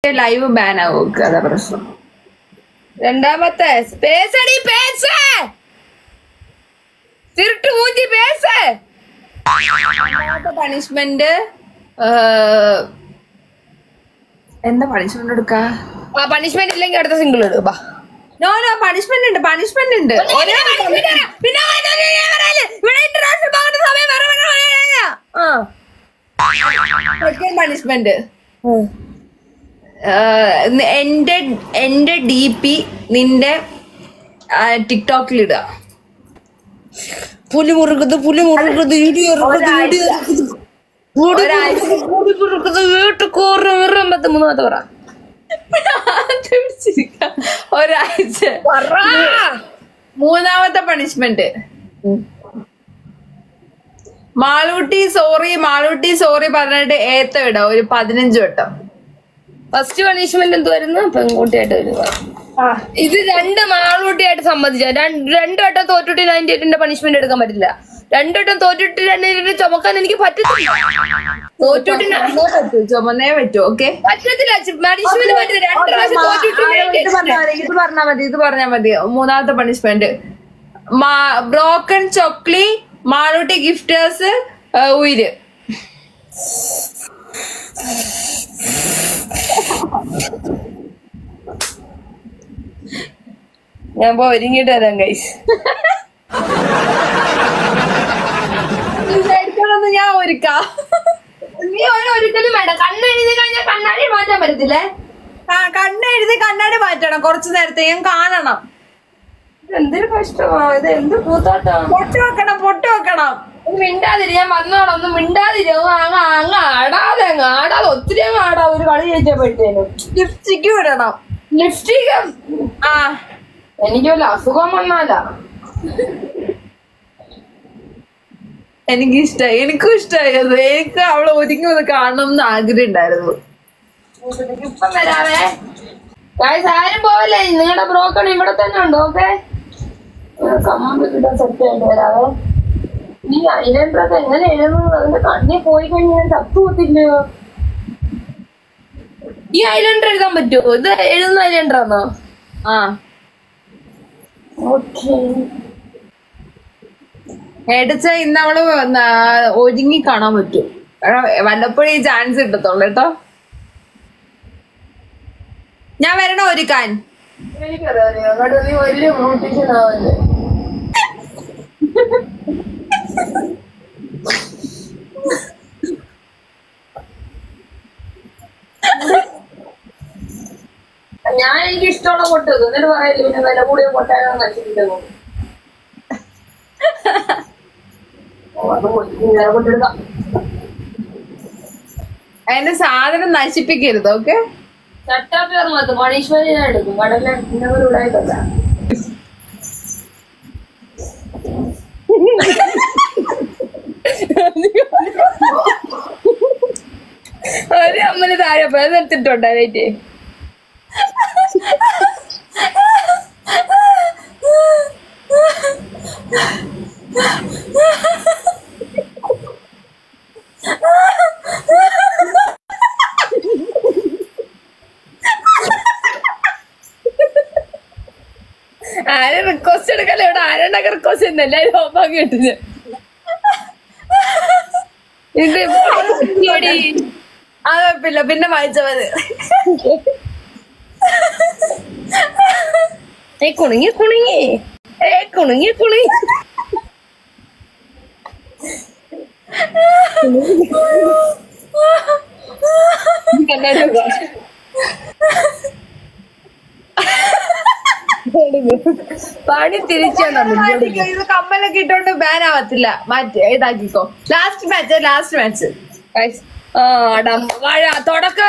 Live ban ആവും, അതാ പ്രശ്നം. രണ്ടാമത്തെ പേസടി പേസ തിരുട്ട് മൂഞ്ചി പേസ. പണിഷ്മെന്റ് എന്താ പണിഷ്മെന്റ് എടുക്കാ? പണിഷ്മെന്റ് ഇല്ലെങ്കിൽ അടുത്ത സിംഗിൾ ഇടുക. നോ പണിഷ്മെന്റ് ഉണ്ട്, പണിഷ്മെന്റ് ഉണ്ട്. പണിഷ്മെന്റ് എന്റെ DP നിന്റെ ടിക്ടോക്കിൽ ഇടുക. പുലി മുറുകുന്നത് മൂന്നാമത്തെ പറ. ഒരാഴ്ച. മൂന്നാമത്തെ പണിഷ്മെന്റ് മാളൂട്ടി സോറി പറഞ്ഞിട്ട് ഏത്ത ഇടാ ഒരു 15 വട്ടം. ഫസ്റ്റ് പണിഷ്മെന്റ് എന്തുവായിരുന്നു? പെൺകുട്ടിയായിട്ട് വരിക. ഇത് 2 മാളൂട്ടിയായിട്ട് സമ്മതിച്ച 2 വട്ടം തോറ്റുട്ടി 98ന്റെ പണിഷ്മെന്റ് എടുക്കാൻ പറ്റില്ല. 2 വട്ടം തോറ്റുട്ടി 98 ചുമക്കാൻ എനിക്ക് പറ്റത്തില്ല. തോറ്റുട്ടി ചുമന്നേ പറ്റൂ. ഓക്കെ പറ്റത്തില്ല, പണിഷ്മെന്റ് പറ്റില്ല. 2 പ്രാവശ്യം തോറ്റുട്ടി ഇത് പറഞ്ഞാ മതി. മൂന്നാമത്തെ punishment broken Chokli Malootty gifters ഉയിര്. ഞാൻ ഒരുങ്ങിട്ട് വരാം ഗൈസ്. ഞാൻ ഒരുക്കാം. നീ ഒരിക്കലും വേണ്ട. കണ്ണെഴുതി കഴിഞ്ഞാൽ കണ്ണാടി മാറ്റാൻ പറ്റത്തില്ലേ? കണ്ണെഴുതി കണ്ണാടി മാറ്റണം. കുറച്ചു നേരത്തേക്കും കാണണം. എന്തൊരു കഷ്ടമാ ഇത്, എന്ത് കൂത്താട്ടാ. പൊട്ട് വെക്കണം. മിണ്ടാതിരി, ഞാൻ വന്നോളാം. ഒന്നും മിണ്ടാതിരി. അങ്ങ് ആടാതെ ഒത്തിരി അങ്ങ് ആടാ. ഒരു കളി ജയിച്ചപ്പോഴത്തേനും ലിപ്സ്റ്റിക്ക് വിടണം. ലിപ്സ്റ്റിക് എനിക്ക് വല്ല അസുഖം വന്നാലാ. എനിക്കും ഇഷ്ടമായത്. എനിക്ക് അവളെ ഒരുങ്ങി ഒന്ന് കാണണം എന്ന് ആഗ്രഹം ഉണ്ടായിരുന്നു. ഇപ്പം വരാവേ. ആരും പോവല്ലേ, നിങ്ങളുടെ ബ്രോക്കൺ ഇവിടെ തന്നെ ഉണ്ടോ? ഓക്കെ, കമ്പിട്ടാൻ സെറ്റ് ആയിട്ട് വരാവേ. ഈ ഐലൻഡറൊക്കെ എങ്ങനെ എഴുതുന്നത്? അതിന്റെ കണ്ണി പോയി കഴിഞ്ഞാൽ തട്ടുപോത്തില്ലയോ? ഈ ഐലൻഡർ എഴുതാൻ പറ്റുമോ? ഇത് എഴുതുന്ന ഐലൻഡറാണോ? ഓക്കെ. എടുച്ച ഇന്ന് അവള് ഒരുങ്ങി കാണാൻ പറ്റും. വല്ലപ്പോഴും ഈ ചാൻസ് കിട്ടത്തുള്ളൂ കേട്ടോ. ഞാൻ വരണോ ഒരുക്കാൻ? എനിക്കറിയാം, നീ വലിയ ബ്യൂട്ടീഷ്യൻ ആവല്ലേ. ഞാൻ എനിക്ക് ഇഷ്ടമുള്ള പൊട്ട് എന്നിട്ട് പറയല്ലേ പിന്നെ വില കൂടിയ പൊട്ടാനോ നശിപ്പിക്കുന്നു. പൊട്ടെടുക്കാം. അതിന്റെ സാധനം നശിപ്പിക്കരുത്. ഓക്കെ, ചട്ടാപ്പേർ മാത്രം പണിഷ്മെന്റ് ഞാൻ എടുക്കും. കടലിലെ പിന്നെ ഒരു ഉടായിട്ടല്ല. ഒരു അമ്മന് താഴെ പോയി നിർത്തിട്ടുണ്ടോ? വെയിറ്റ്, ആരും റിക്വസ്റ്റ് എടുക്കല്ലേ ഇവിടെ. ആരുണ്ടൊക്കെ റിക്വസ്റ്റ് ചെയ്യുന്ന എല്ലാരും ഓപ്പാക്കി കിട്ടുന്നത്. അത് പിന്നെ വായിച്ച മതി. കുണുങ്ങി പണി തിരിച്ചാണ്. ഇത് കമ്മലൊക്കെ ഇട്ടോണ്ട് ബാൻ ആവത്തില്ല. ഇതാക്കിക്കോ. ലാസ്റ്റ് മാച്ച് തുടക്കമേ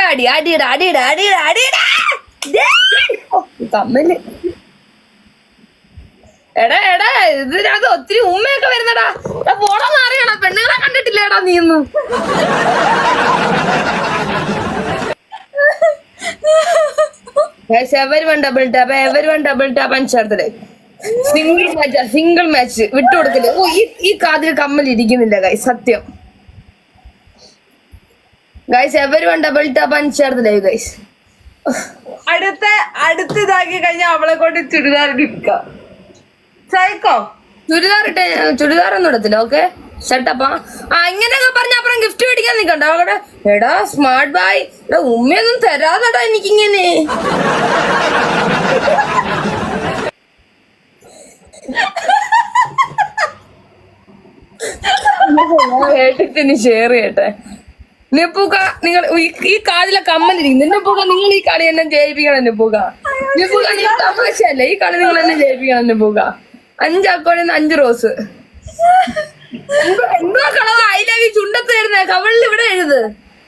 കമ്മല്. എടാ ഇതിനകത്ത് ഒത്തിരി ഉമ്മയൊക്കെ വരുന്നടാ. പോടൊന്നും അറിയണം. പെണ്ണുങ്ങളെ കണ്ടിട്ടില്ലേടാ നീയൊന്നും. everyone double tap and share the single match വിട്ടുകൊടുക്കില്ല. ഓ ഈ കാതിൽ കമ്മൽ ഇരിക്കുന്നില്ല ഗൈസ്, സത്യം guys. everyone double tap and share the live guys. അടുത്തതാക്കി കഴിഞ്ഞാൽ അവളെ കൊണ്ട് ചുരിദാർ ഇടിപ്പിക്കാം. സൈക്കോ ചുരിദാറൊന്നും ഇടത്തില്ല. ഓക്കെ ഷട്ടപ്പാ. ഇങ്ങനെയൊക്കെ പറഞ്ഞ അപ്പുറം ഗിഫ്റ്റ് മേടിക്കാൻ നിക്കണ്ട. അവിടെ എടാ സ്മാർട്ട് ബോയ്, എടാ ഉമ്മയൊന്നും തരാതടാ എനിക്കിങ്ങനെ. ഏട്ടത്തിന് ഷെയർ ചെയ്യട്ടെ. നിപ്പൂക്ക, നിങ്ങൾ ഈ കാലിലെ കമ്മലിരിക്കുന്നു. നിപ്പൂക്ക, നിങ്ങൾ ഈ കളി എന്നെ ജയിപ്പിക്കണം. നിപ്പൂക്ക തമാശയല്ല, ഈ കളി നിങ്ങൾ എന്നെ ജയിപ്പിക്കണം. നിപ്പൂക്ക 5 അക്കൗണ്ടിൽ 5 റോസ്. എന്തോ കളവ് ഐ ലവ് യു ചുണ്ടത്ത് വരുന്നേ, കവളിൽ ഇവിടെ എഴുത്.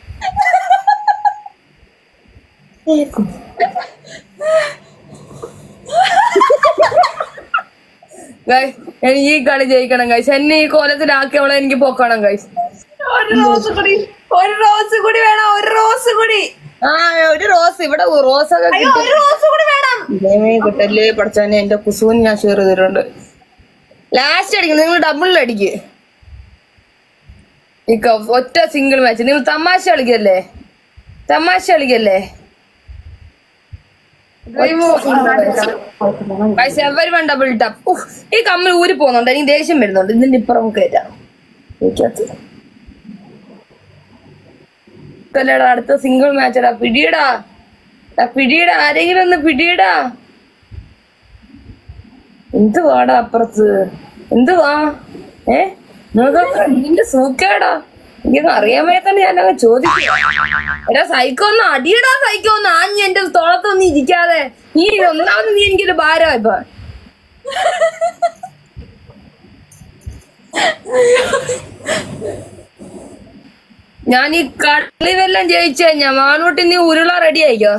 എനിക്ക് ഈ കളി ജയിക്കണം ഗൈസ്. എന്നെ ഈ കോലത്തിലാക്കിയവളെ എനിക്ക് പൊക്കണം ഗൈസ്. ഒരു റോസ് കൂടി വേണം. ഒരു റോസ് കൂടി. ഒരു റോസ് ഇവിടെ റോസൊക്കെ കിട്ടല്ലേ പഠിച്ചോനെ. എന്റെ കുസുവിന് ഞാൻ ഷെയർ ചെയ്തിട്ടുണ്ട്. ലാസ്റ്റ് അടിക്കും, നിങ്ങൾ ഡബിളിൽ അടിക്ക്. ഒറ്റ സിംഗിൾ മാച്ച്. നിങ്ങൾ തമാശ കളിക്കല്ലേ. Everyone double tap. ഈ കമ്മൽ ഊരി പോകുന്നുണ്ട്, എനിക്ക് ദേഷ്യം വരുന്നുണ്ട്. ഇതിന്റെ ഇപ്പുറം കയറ്റാം. അടുത്ത സിംഗിൾ മാച്ചടാ. പിടിയടാ, ആരെങ്കിലും ഒന്ന് പിടിയടാ. എന്തുവാടാ അപ്പുറത്ത്? എന്തുവാ? നിങ്ങൾക്ക് നിന്റെ സൂക്കേടാ. എനിക്കൊന്നും അറിയാൻ വയ്യാത്തന്നെ ഞാനങ്ങ് ചോദിക്കും. എടാ സൈക്കോ ഒന്ന് അടിയടാ. സൈക്കോ ഒന്ന് ആഞ്ഞ് എന്റെ തോളത്തൊന്നും ഇരിക്കാതെ. നീ ഒന്നാമത് നീ എനിക്കൊരു ഭാരമാ ഇപ്പൊ. ഞാൻ ഈ കളി വല്ലം ജയിച്ചു കഴിഞ്ഞാ മാനൂട്ടി നീ ഉരുള റെഡി ആയിക്കോ.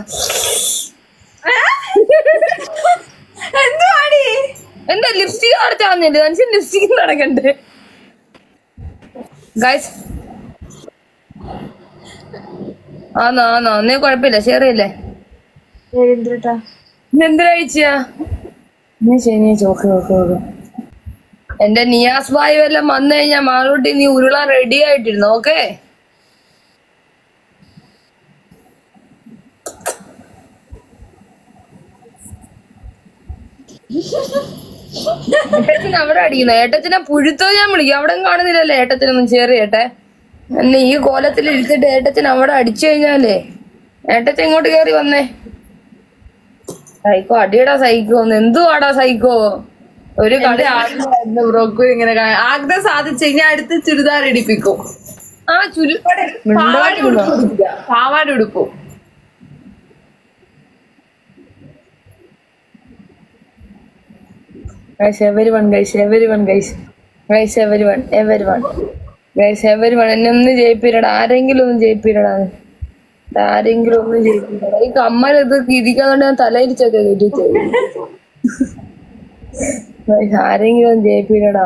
എന്താ ലിപ്സ്റ്റിക് അടച്ചാന്നില്ല? മനുഷ്യൻ ലിപ്സ്റ്റിക് നടക്കണ്ടേ ഗൈസ്? ആന്നോ ഒന്നേ കുഴപ്പമില്ല. ഷെയർ ചെയ്യല്ലേ? എന്തിനാഴ്ചയാ ശനിയാഴ്ച? ഓക്കെ. എന്റെ നിയാസ് ഭായി വല്ലം വന്നു കഴിഞ്ഞാ മാളൂട്ടി നീ ഉരുളാൻ റെഡി ആയിട്ടിരുന്നു. ഓക്കെ ഏട്ടത്തിന് അവിടെ അടിക്കുന്ന ഏട്ടത്തിനെ പുഴുത്തോ ഞാൻ വിളിക്കും. അവിടെ കാണുന്നില്ലല്ലേ ഏട്ടത്തിനൊന്നും. ഷെയർ ചെയ്യട്ടെ. എന്നെ ഈ കോലത്തിൽ ഇരുത്തിട്ട് ഏട്ടത്തിന് അവിടെ അടിച്ചു കഴിഞ്ഞാലേ ഏട്ടത്തിന് ഇങ്ങോട്ട് കേറി വന്നേ. സൈക്കോ അടിയടാ സൈക്കോ. എന്തുവാടാ സൈക്കോ? ഒരു കളി ഇങ്ങനെ ആഗ്രഹം സാധിച്ചു കഴിഞ്ഞാൽ അടുത്ത് ചുരിദാർ ഇടിപ്പിക്കും. പാവാട ഉടുപ്പും. എന്നെ ഒന്ന് ജയിപ്പിരടാ. ആരെങ്കിലും ഒന്ന് ജയിപ്പിരടാ. ഈ കമ്മൽ ഇത് ഇരിക്കാതെ ഞാൻ തലയിരിച്ചൊക്കെ കേട്ടിട്ട്. ആരെങ്കിലും ഒന്ന് ജയിപ്പിരടാ.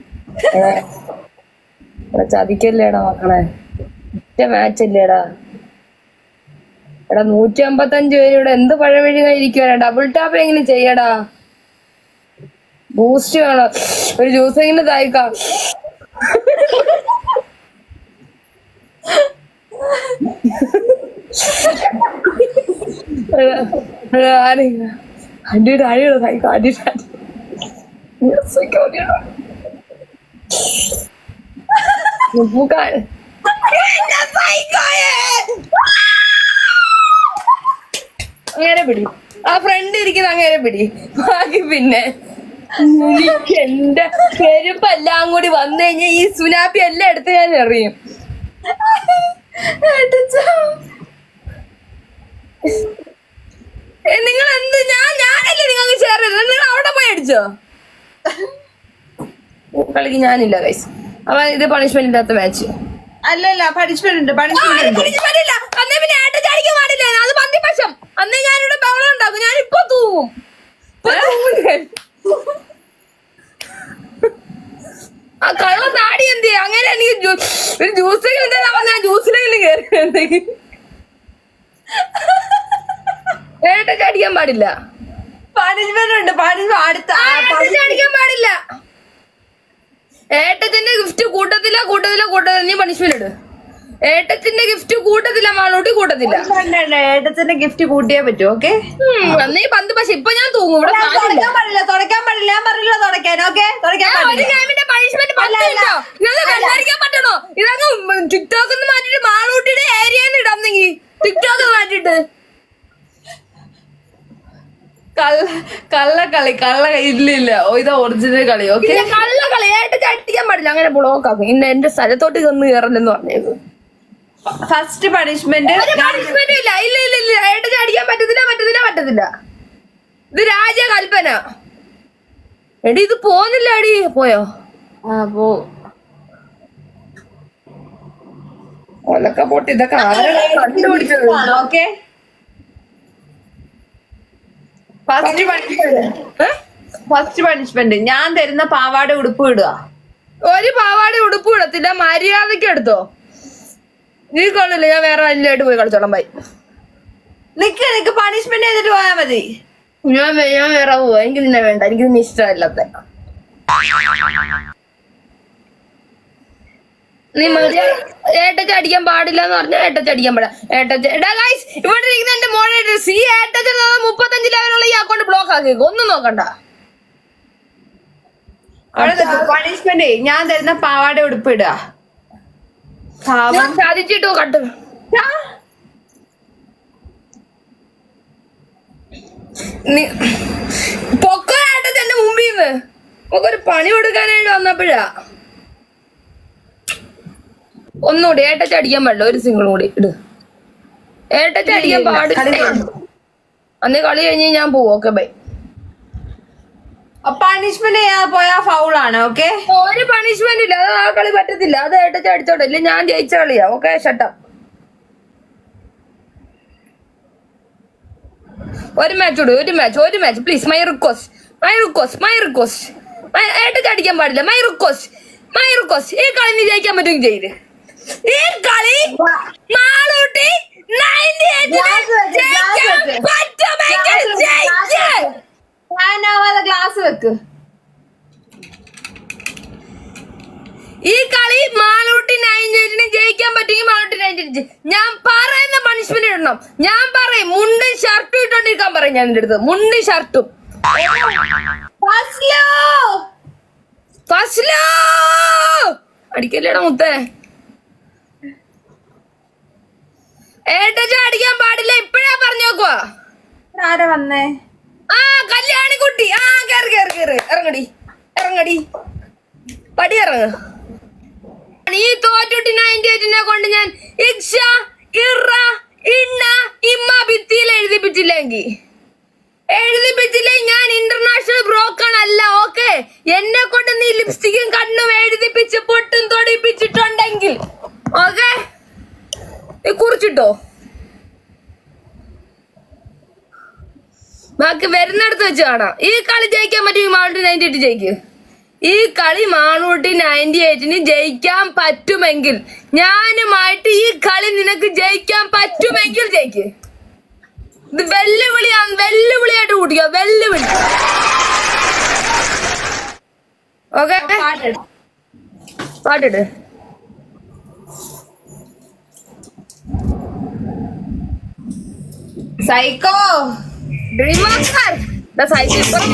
ചതിക്കല്ലേടാ മക്കളെ. ഒറ്റ മാച്ചല്ലേടാ. എടാ 155 പേര് ഇവിടെ എന്ത് പഴവഴി ഇരിക്കുവാ. ഡബിൾ ടാപ്പ് എങ്ങനെ ചെയ്യടാ? ബൂസ്റ്റ് വേണം. ഒരു ജ്യൂസ് എങ്ങനെ തായിക്കാം. അടിയുടെ അടിയുടെ സൈക്കോ. അങ്ങനെ പിടി. ആ ഫ്രണ്ട് ഇരിക്കുന്ന അങ്ങനെ പിടി. ബാക്കി പിന്നെ എന്റെ പെരുപ്പെല്ലാം കൂടി വന്നു കഴിഞ്ഞാൽ ഈ സുനാപ്പി എല്ലാം എടുത്ത് ഞാൻ എറിയും. നിങ്ങൾ എന്ത് ഞാനല്ലേ നിങ്ങൾക്ക് ഷെയർ ചെയ്തത്? നിങ്ങൾ അവിടെ പോയി അടിച്ചോ? കളിക്ക് ഞാനില്ല ഗൈസ്. അപ്പൊ ഇത് പണിഷ്മെന്റ് ഇല്ലാത്ത മാച്ച് അല്ലല്ല. പണിഷ്മെന്റ് ഉണ്ട്. ഇല്ല. അന്നേ പിന്നെ ഏട്ട ചാടിക്കാൻ പാടില്ല. അത് പന്തിപ്പശം. അന്നേ ഞാനിവിടെ ബഹളം ഉണ്ടാക്കും. ഞാനിപ്പൊ തൂവും. ആ കള്ള നാടി എന്ത് ചെയ്യും? അങ്ങനെ എനിക്ക് ഒരു ജ്യൂസെങ്കിലും ഞാൻ ജ്യൂസിലെങ്കിലും കയറി എന്തെങ്കിലും. ഏട്ട ചാടിക്കാൻ പാടില്ല. പണിഷ്മെന്റ് ഉണ്ട്. ചാടിക്കാൻ പാടില്ല. ഏട്ടത്തിന്റെ ഗിഫ്റ്റ് കൂട്ടത്തില നീ പണിഷ്മെന്റ് ഇട്. ഏട്ടത്തിന്റെ ഗിഫ്റ്റ് കൂട്ടത്തില്ല, മാളൂട്ടി കൂട്ടത്തില്ല. ഏട്ടത്തിന്റെ ഗിഫ്റ്റ് കൂട്ടിയേ പറ്റൂ. ഓക്കെ അന്നേ പന്ത്. പക്ഷെ ഇപ്പൊ ഞാൻ തൂങ്ങും. ഇവിടെ തുടക്കാൻ പാടില്ല. ഞാൻ പറഞ്ഞില്ല തുടക്കാൻ. ഓക്കെ ഒരു ഗെയിമിന്റെ പണിഷ്മെന്റ് പറ്റില്ലോ. ഇതൊന്ന് കല്ലായിരിക്കാൻ പറ്റണോ? ഇതങ്ങ് ടിക്ടോക്ക് മാറ്റിട്ട് മാളൂട്ടിയുടെ ഏരിയന്ന് ഇടാന്നെങ്കി ടിക്ടോക്ക് മാറ്റിട്ട് കള്ളക്കളി ഇല്ലില്ല. ഇത് ഒറിജിനൽ കളി. ഓക്കെ കള്ളക്കളി ഏട്ട ചട്ടിക്കാൻ പാടില്ല. അങ്ങനെ ബ്ലോക്ക് ആക്കും. ഇന്ന എന്റെ സ്ഥലത്തോട്ട് ഇതൊന്നും കയറലെന്ന് പറഞ്ഞേക്കും. ഫസ്റ്റ് പണിഷ്മെന്റ് പണിഷ്മെന്റ് ഇല്ല. ഇല്ല ഇല്ല ഇല്ല. ഏട്ട ചടിക്കാൻ പറ്റത്തില്ല. ഇത് രാജകൽപ്പന. എടി ഇത് പോന്നില്ല. അടി പോയോ? ഒലക്ക പൊട്ടി. ഇതൊക്കെ കണ്ടുപിടിച്ചത്. ഓക്കെ ഫസ്റ്റ് പണിഷ്മെന്റ് ഞാൻ തരുന്ന പാവാട ഉടുപ്പ് ഇടുക. ഒരു പാവാട ഉടുപ്പ് ഇടത്തില്ല. മര്യാദക്ക് എടുത്തോ. നീ കൊള്ളില്ല. ഞാൻ വേറെ അല്ലായിട്ട് പോയി കളിച്ചോളാം. ബൈ. നിക്ക് പണിഷ്മെന്റ് ചെയ്തിട്ട് പോയാ മതി. ഞാൻ വേറെ പോവാ. എനിക്ക് നിന്നെ വേണ്ട. എനിക്ക് നിന്നെ ഇഷ്ടമല്ലാത്ത. നീ ഏട്ടച്ച് അടിക്കാൻ പാടില്ല എന്ന് പറഞ്ഞാൽ ഏട്ടച്ച് അടിക്കാൻ പാടില്ല. ഇവിടെ ഇരിക്കുന്ന എന്റെ മോനെ സി ഏട്ടച്ച് 35 ലെവലുള്ള ഈ അക്കൗണ്ട് ബ്ലോക്ക് ആക്കിയേക്കും. ഒന്നും നോക്കണ്ട. പണിഷ്മെന്റ് ഞാൻ തരുന്ന പാവാട ഉടുപ്പ് ഇടുക. സാധിച്ചിട്ടോ കട്ട്. പൊക്കോട്ടച്ച് എന്റെ മുമ്പിൽ നിന്ന് ഒരു പണി കൊടുക്കാനായിട്ട് വന്നപ്പോഴാ. ഒന്നുകൂടി ഏട്ടച്ച് അടിക്കാൻ പാടില്ല. ഒരു സിംഗിളും കൂടി ഇട്. ഏട്ടച്ച് അടിക്കാൻ പാടില്ല. അന്ന് കളി കഴിഞ്ഞ് ഞാൻ പോവും. Okay bye. പണിഷ്മെന്റ് ചെയ്യാൻ പോയാ ഫൗളാണ്. ഓക്കെ ഒരു പണിഷ്മെന്റ് ഇല്ല. അത് ആ കളി പറ്റത്തില്ല. അത് ഏട്ടച്ച് അടിച്ചോട്ടെ. ഇല്ല ഞാൻ ജയിച്ച കളിയാ. Okay shut up. ഒരു മാച്ച് പ്ലീസ്. My request. ഏട്ടച്ച് അടിക്കാൻ പാടില്ല. My request. ഈ കളി നീ ജയിക്കാൻ പറ്റുമെങ്കിൽ ചെയ്ത്. ഈ കളി മാളൂട്ടി 98 ഗ്ലാസ് വെക്ക്. ഈ കളി മാളൂട്ടി 98 ജയിക്കാൻ പറ്റുമെങ്കിൽ മാളൂട്ടി 98. ഞാൻ പറയുന്ന പണിഷ്മെന്റ് ഇടണം. ഞാൻ പറയും മുണ്ടും ഷർട്ടും ഇട്ടോണ്ടിരിക്കാൻ പറയും. ഞാൻ എന്റെ അടുത്ത് മുണ്ടും ഷർട്ടും. അടിക്കല്ലേടാ മുത്തേ. ഏട്ടച്ച അടിക്കാൻ പാടില്ല. ഇപ്പഴാ പറഞ്ഞു നോക്കുവാ. ആരാ വന്നേ? കല്യാണി കുട്ടി. കേറി. ഇറങ്ങടി. പടി ഇറങ്ങ. ഈ തോറ്റുട്ടി 98 കൊണ്ട് ഞാൻ ഇക്ഷ ഇറ ഇണ്ണ ഇമ്മ ഭിത്തിയിൽ എഴുതിപ്പിച്ചില്ലെങ്കിൽ ഞാൻ ഇന്റർനാഷണൽ ബ്രോക്കൺ അല്ല. ഓക്കെ എന്നെ കൊണ്ട് നീ ലിപ്സ്റ്റിക്കും കണ്ണും എഴുതിപ്പിച്ച് പൊട്ടും തൊടിപ്പിച്ചിട്ടുണ്ടെങ്കിൽ ഓക്കെ കുറിച്ചിട്ടോ. ബാക്കി വരുന്നിടത്ത് വെച്ച് കാണാം. ഈ കളി ജയിക്കാൻ പറ്റും. മാളൂട്ടി 98 ജയിക്ക്. ഈ കളി മാളൂട്ടി 98 ജയിക്കാൻ പറ്റുമെങ്കിൽ ഞാനുമായിട്ട് ഈ കളി നിനക്ക് ജയിക്കാൻ പറ്റുമെങ്കിൽ ജയിക്ക്. ഇത് വെല്ലുവിളിയായിട്ട് കൂട്ടിക്കോ. വെല്ലുവിളി. ഓക്കെ പാട്ടിട്. സൈക്കോ ഡ്രീമർ സൈക്കിൾ ഇപ്പുറം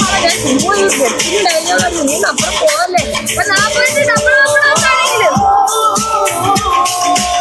അപ്പുറം പോവല്ലേ. 40 ഡബിൾ